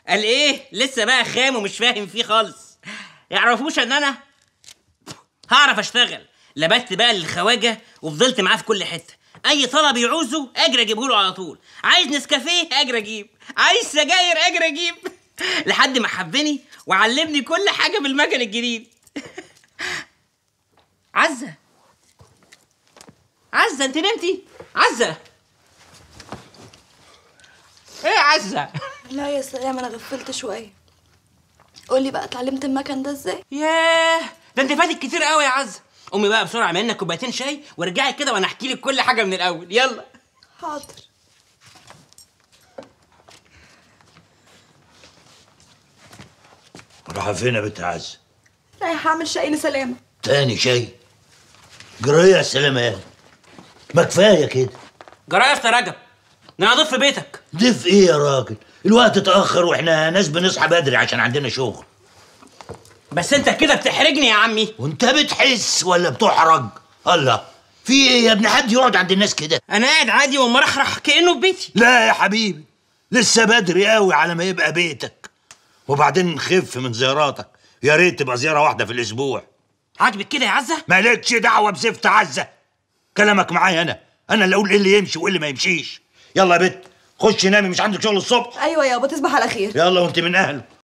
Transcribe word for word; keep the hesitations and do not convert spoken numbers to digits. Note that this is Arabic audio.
قال ايه؟ لسه بقى خام ومش فاهم فيه خالص. يعرفوش ان انا هعرف اشتغل. لبت بقى للخواجه وفضلت معاه في كل حته. اي طلب يعوزه اجري اجيبه له على طول. عايز نسكافيه اجري اجيب، عايز سجاير اجري اجيب لحد ما حبني وعلمني كل حاجه بالمكن الجديد. عزه عزه انت نمتي؟ عزه ايه يا عزه؟ لا يا سلام، انا غفلت شويه. قولي بقى، اتعلمت المكن ده ازاي؟ ياه، ده انت فاتك كتير قوي يا عزه. قومي بقى بسرعه اعملي لنا كوبايتين شاي وارجعي كده وانا احكي لك كل حاجه من الاول. يلا. حاضر. رايحة فين يا بنت عزة؟ رايحه اعمل شاي لسلامه. تاني شاي؟ جرايه يا سلامة يا ما كفايه كده. جرايه يا رجب، انا هضيف في بيتك. ضيف ايه يا راجل؟ الوقت اتأخر واحنا ناس بنصحى بدري عشان عندنا شغل. بس انت كده بتحرجني يا عمي. وانت بتحس ولا بتحرج؟ الله، في ايه يا ابن حد يقعد عند الناس كده؟ انا قاعد عادي ومرحرح كانه في بيتي. لا يا حبيبي، لسه بدري قوي على ما يبقى بيتك. وبعدين نخف من زياراتك، يا ريت تبقى زياره واحده في الاسبوع. عاجبك كده يا عزه؟ مالكش دعوه بزفت عزه، كلامك معايا انا، انا اللي اقول ايه اللي يمشي وايه اللي ما يمشيش. يلا يا بت خش نامي، مش عندك شغل الصبح؟ ايوه يابا، تصبح على خير. يلا وانت من اهله.